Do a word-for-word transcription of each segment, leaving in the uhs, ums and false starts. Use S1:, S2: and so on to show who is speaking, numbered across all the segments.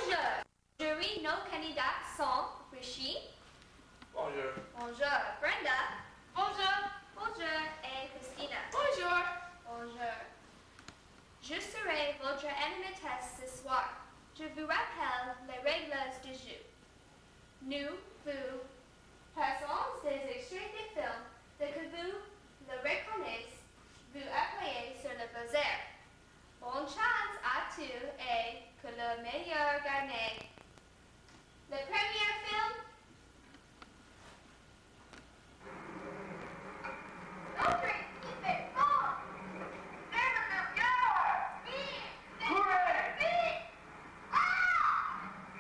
S1: Bonjour. Jury, nos candidats sont Rishi.
S2: Bonjour.
S1: Bonjour. Brenda.
S3: Bonjour.
S1: Bonjour. Et Christina.
S3: Bonjour.
S1: Bonjour. Je serai votre animatrice ce soir. Je vous rappelle les règles du jeu. Nous vous passons des extraits de films. Dès que vous le reconnaissez, vous appuyez sur le buzzer. Bonne chance à tous et que le meilleur gagne. Le premier film. Notre équipe est forte. C'est le meilleur. Vite.
S2: Hooray!
S1: Vite. Ah!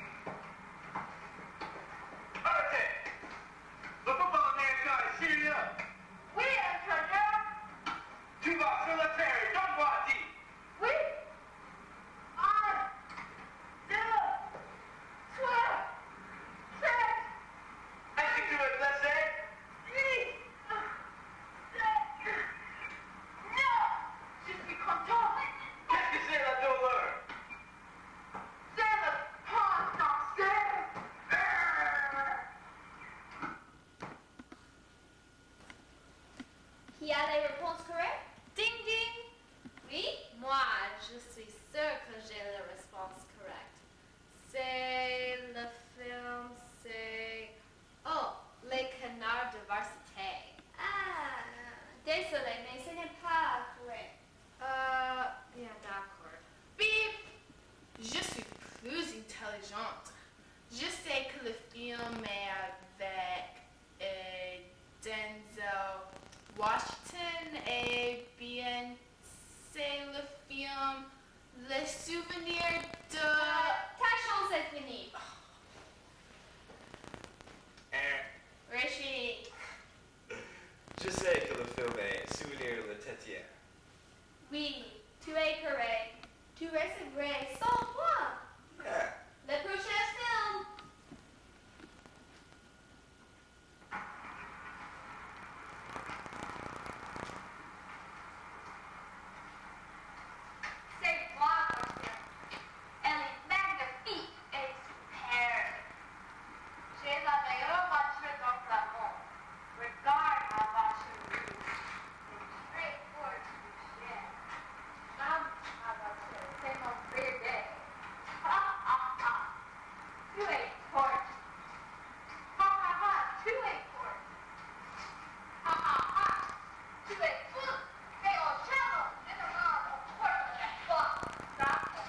S2: Arrêtez! Le football américain est sérieux.
S1: Oui, entraîneur.
S2: Tu vas sur le terrain, donne-moi dit.
S1: Oui. Un, deux, trois, sept,
S2: Est-ce que tu es blessé?
S1: six, sept, neuf. Je suis content.
S2: Qu'est-ce que c'est la douleur?
S1: C'est le cancer. Qui a les réponses correctes?
S3: Ding ding.
S1: Oui.
S3: Moi, je suis sûre que j'ai la réponse correcte. C'est le film, c'est... Oh, Les Canards de Varsité.
S1: Ah, désolé, mais ce n'est pas correct.
S3: Euh, bien d'accord. Bip! Je suis plus intelligente. Je sais que le film est avec euh, Denzel Washington et bien c'est le film Le Souvenir de...
S1: Euh, ta chance est finie.
S2: Hein?
S1: Rishi.
S2: Je sais que le film est Souvenir le Tétier.
S1: Oui, tu es correct. Tu recevrais cent points.
S2: Yeah.
S1: Le prochain film. C'est moi, mon chien. Elle est magnifique et superbe. J'ai la meilleure voiture dans le monde. Regarde ma voiture rouge. C'est très fort, chien. J'aime ma voiture. C'est mon bébé. Ha ha ha. Tu es forte. Ha ha ha. Tu es forte. Ha ha ha. Tu es fou. Et au cello, je demande au corps de toi. D'accord.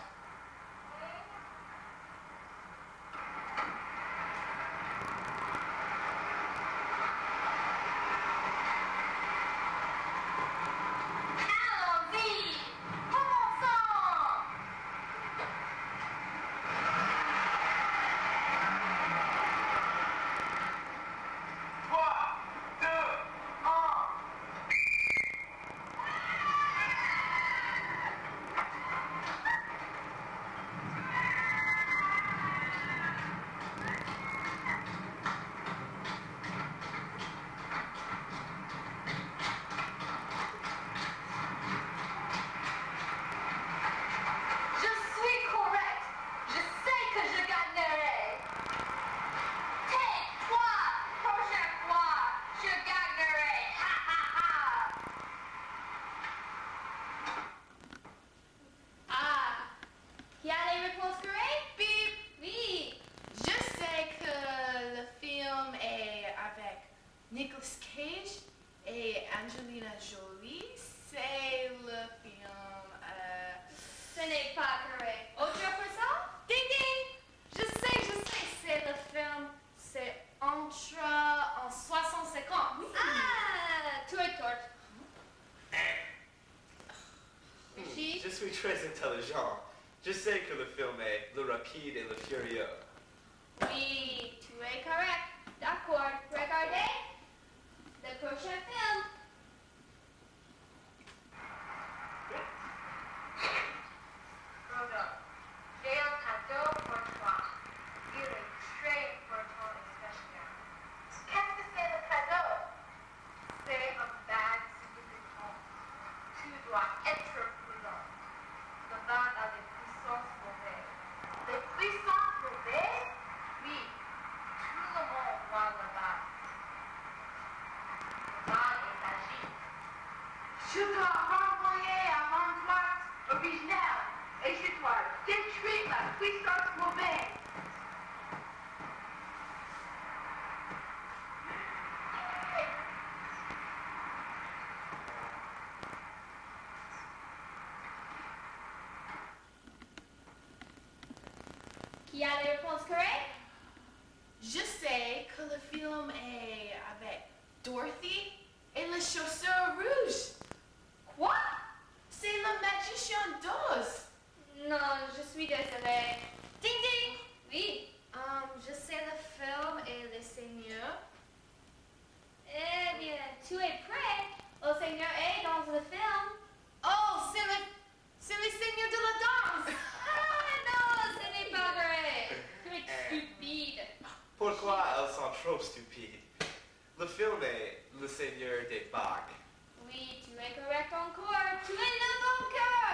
S1: Allons-y. Commençons.
S2: Trois, deux, un.
S1: Je suis correct. Je sais que je gagnerai. Tais-toi. Prochaine fois, je gagnerai. Ha ha ha. Ah. Qui a les réponses correctes?
S3: Bip!
S1: Oui.
S3: Je sais que le film est avec Nicolas Cage et Angelina Jolie. C'est le film... Euh...
S1: Ce n'est pas correct. Autre personne?
S3: Ding ding! Je sais, je sais, c'est le film... C'est entre en soixante cinquante. Oui.
S1: Ah, tu es torte. Rishi?
S2: Je suis très intelligent. Je sais que le film est Le Rapide et le Furieux.
S1: Oui, tu es correct. D'accord. Regardez le prochain film. Bruno, j'ai un cadeau pour toi. Il est très important et spécial. Qu'est-ce que c'est le cadeau? C'est un bag significant. Tu dois être prudent. Le bag a des puissances mauvaises. Les puissances Qui a la réponse correcte?
S3: Je sais que le film est avec Dorothy et le chausseur rouge.
S1: Quoi?
S3: C'est le magicien d'Oz.
S1: Non, je suis désolée.
S3: Ding ding.
S1: Oui.
S3: Um, je sais le film et le Seigneur.
S1: Eh bien, tu es prêt. Le Seigneur est dans le film.
S3: Oh, c'est le, c'est le Seigneur de la danse.
S1: Ah non, ce n'est pas vrai. Tu es stupide.
S2: Pourquoi elles sont trop stupides? Le film est Le Seigneur des Bagues.
S1: Oui, tu es correct encore. Tu es le bon cœur.